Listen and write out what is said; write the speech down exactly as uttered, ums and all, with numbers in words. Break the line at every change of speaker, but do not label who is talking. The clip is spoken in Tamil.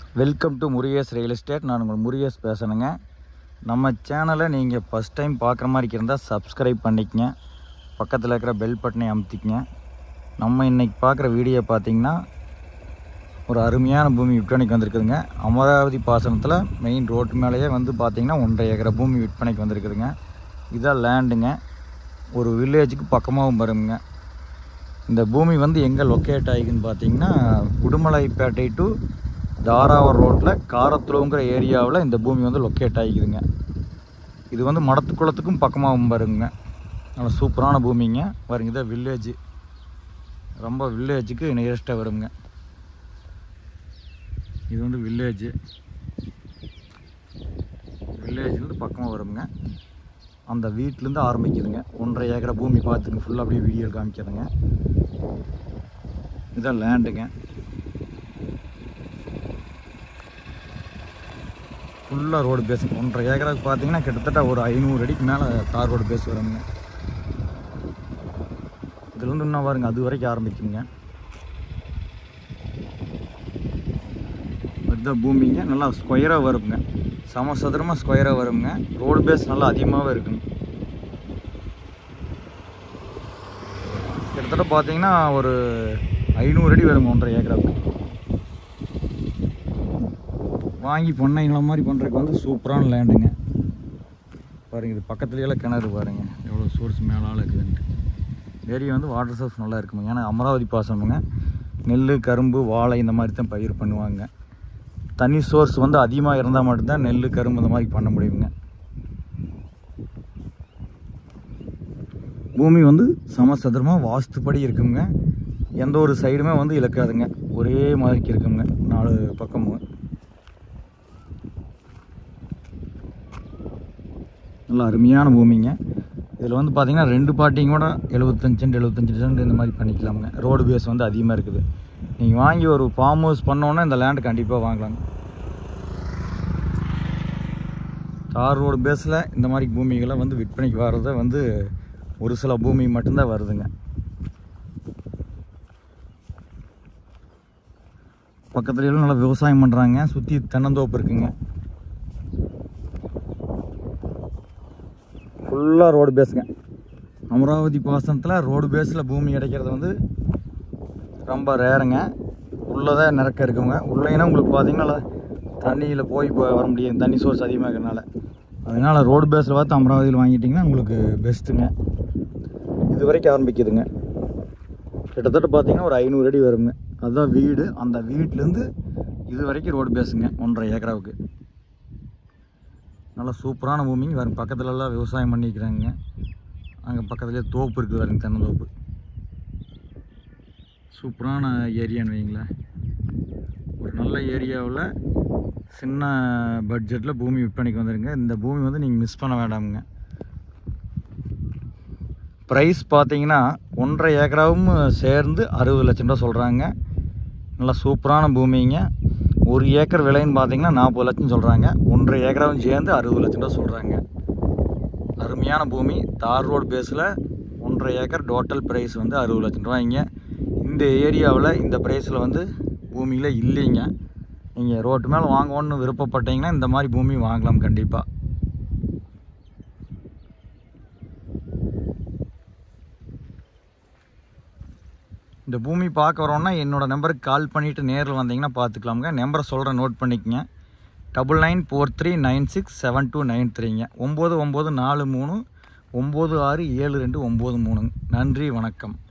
Welcome to Murugesh real estate. நான் உங்கள் முருகேஷ் பேசுகிறேங்க. நம்ம சேனலை நீங்கள் ஃபஸ்ட் டைம் பார்க்குற மாதிரி இருந்தால் சப்ஸ்கிரைப் பண்ணிக்கங்க, பக்கத்தில் இருக்கிற பெல் பட்டனை அமுத்திக்கங்க. நம்ம இன்றைக்கி பார்க்குற வீடியோ பார்த்திங்கன்னா ஒரு அருமையான பூமி விற்பனைக்கு வந்திருக்குதுங்க. அமராவதி பாசனத்தில் மெயின் ரோட்டு மேலேயே வந்து பார்த்திங்கன்னா ஒன்றரை ஏக்கரை பூமி விற்பனைக்கு வந்திருக்குதுங்க. இதான் லேண்டுங்க, ஒரு வில்லேஜுக்கு பக்கமாகவும் வருங்க. இந்த பூமி வந்து எங்கே லொக்கேட் ஆகிக்குன்னு பார்த்திங்கன்னா உடுமலைப்பேட்டை டு தாராவூர் ரோட்டில் காரத்துளங்கிற ஏரியாவில் இந்த பூமி வந்து லொக்கேட் ஆகிக்குதுங்க. இது வந்து மடத்துக்குளத்துக்கும் பக்கமாகவும் வருங்க. நல்லா சூப்பரான பூமிங்க. பாருங்க, இதான் வில்லேஜு, ரொம்ப வில்லேஜுக்கு நியரஸ்ட்டாக வருங்க. இது வந்து வில்லேஜு, வில்லேஜ்லேருந்து பக்கமாக வருங்க. அந்த வீட்டிலேருந்து ஆரம்பிக்குதுங்க. ஒன்றரை ஏக்கரை பூமி பார்த்துங்க, ஃபுல்லாக அப்படியே வீடியோ காமிக்கிறதுங்க. இதான் லேண்டுங்க, ஃபுல்லாக ரோடு பேஸ். ஒன்றரை ஏக்கராவுக்கு பார்த்தீங்கன்னா கிட்டத்தட்ட ஒரு ஐநூறு அடிக்கு மேலே தார் ரோடு பேஸ் வருங்க. இதில் வந்து இன்னும் பாருங்க, அது வரைக்கும் ஆரம்பிக்குங்க. இதுதான் பூமிங்க, நல்லா ஸ்கொயராக வருங்க, சமசதுரமாக ஸ்கொயராக வருங்க. ரோடு பேஸ் நல்லா அதிகமாகவே இருக்குங்க. கிட்டத்தட்ட பார்த்தீங்கன்னா ஒரு ஐநூறு அடி வருங்க ஒன்றரை ஏக்கராவுக்கு. வாங்கி பண்ணைங்கள மாதிரி பண்ணுறதுக்கு வந்து சூப்பரான லேண்டுங்க. பாருங்கள், இது பக்கத்துலையெல்லாம் கிணறு பாருங்கள், எவ்வளோ சோர்ஸ் மேலால் இருக்குதுன்ட்டு. ஏரியா வந்து வாட்டர் சோர்ஸ் நல்லா இருக்குங்க. ஏன்னா அமராவதி பாசனமுங்க, நெல், கரும்பு, வாழை இந்த மாதிரி தான் பயிர் பண்ணுவாங்க. தண்ணி சோர்ஸ் வந்து அதிகமாக இருந்தால் மட்டும்தான் நெல், கரும்பு இந்த மாதிரி பண்ண முடியுங்க. பூமி வந்து சமசதுரமாக வாஸ்துப்படி இருக்குங்க. எந்த ஒரு சைடுமே வந்து இழக்காதுங்க, ஒரே மாதிரிக்கு இருக்குங்க நாலு பக்கமும். நல்லா அருமையான பூமிங்க. இதில் வந்து பார்த்திங்கன்னா ரெண்டு பார்ட்டிங்க கூட எழுபத்தஞ்சு சென்ட் எழுபத்தஞ்சு சென்ட் இந்த மாதிரி பண்ணிக்கலாமுங்க. ரோடு பேஸ் வந்து அதிகமாக இருக்குது. நீங்கள் வாங்கி ஒரு ஃபார்ம் ஹவுஸ் பண்ணோன்னா இந்த லேண்டு கண்டிப்பாக வாங்கலாங்க. தார் ரோடு பேஸில் இந்த மாதிரி பூமிகளை வந்து விற்பனைக்கு வர்றத வந்து ஒரு சில பூமி மட்டும்தான் வருதுங்க. பக்கத்துலையெல்லாம் நல்லா விவசாயம் பண்ணுறாங்க, சுற்றி தென்னந்தோப்பு இருக்குங்க. ஃபுல்லாக ரோடு பேஸுங்க. அமராவதி பாசனத்தில் ரோடு பேஸில் பூமி கிடைக்கிறது வந்து ரொம்ப ரேருங்க. உள்ளதான் நிறக்க இருக்குங்க. உள்ளேனா உங்களுக்கு பார்த்தீங்கன்னா தண்ணியில் போய் வர முடியாது, தண்ணி சோர்ஸ் அதிகமாக இருக்கிறதுனால. அதனால் ரோடு பேஸில் பார்த்து அமராவதியில் வாங்கிட்டிங்கன்னா உங்களுக்கு பெஸ்ட்டுங்க. இது வரைக்கும் ஆரம்பிக்குதுங்க. கிட்டத்தட்ட பார்த்தீங்கன்னா ஒரு ஐநூறு அடி வருங்க. அதுதான் வீடு. அந்த வீட்டிலேருந்து இது வரைக்கும் ரோடு பேஸுங்க ஒன்றரை ஏக்கராவுக்கு. நல்லா சூப்பரான பூமிங்க. வரும் பக்கத்துலலாம் விவசாயம் பண்ணிக்கிறாங்க. அங்கே பக்கத்துலேயே தோப்பு இருக்குது, வருங்க தென்னந்தோப்பு. சூப்பரான ஏரியான்னு வைங்களேன். ஒரு நல்ல ஏரியாவில் சின்ன பட்ஜெட்டில் பூமி விற்பனைக்கு வந்துடுங்க. இந்த பூமி வந்து நீங்கள் மிஸ் பண்ண வேண்டாமுங்க. ப்ரைஸ் பார்த்தீங்கன்னா ஒன்றரை ஏக்கராவும் சேர்ந்து அறுபது லட்சம் ரூபா சொல்கிறாங்க. நல்லா சூப்பரான பூமிங்க. ஒரு ஏக்கர் விலைன்னு பார்த்தீங்கன்னா நாற்பது லட்சம் சொல்கிறாங்க. ஒன்றரை ஏக்கராவும் சேர்ந்து அறுபது லட்சம் ரூபா சொல்கிறாங்க. அருமையான பூமி. தார் ரோடு பேஸில் ஒன்றரை ஏக்கர் டோட்டல் ப்ரைஸ் வந்து அறுபது லட்சம் ரூபாய்ங்க. இந்த ஏரியாவில் இந்த ப்ரைஸில் வந்து பூமியில் இல்லைங்க. நீங்கள் ரோட்டு மேலே வாங்கணுன்னு விருப்பப்பட்டீங்கன்னா இந்த மாதிரி பூமி வாங்கலாம் கண்டிப்பாக. இந்த பூமி பார்க்க வரோன்னா என்னோடய நம்பருக்கு கால் பண்ணிவிட்டு நேரில் வந்தீங்கன்னா பார்த்துக்கலாமுங்க. நம்பரை சொல்கிறேன், நோட் பண்ணிக்கங்க. Double nine four three nine six seven two nine த்ரீங்க. ஒம்பது ஒம்பது நாலு மூணு ஒம்பது ஆறு ஏழு ரெண்டு ஒம்பது மூணுங்க. நன்றி, வணக்கம்.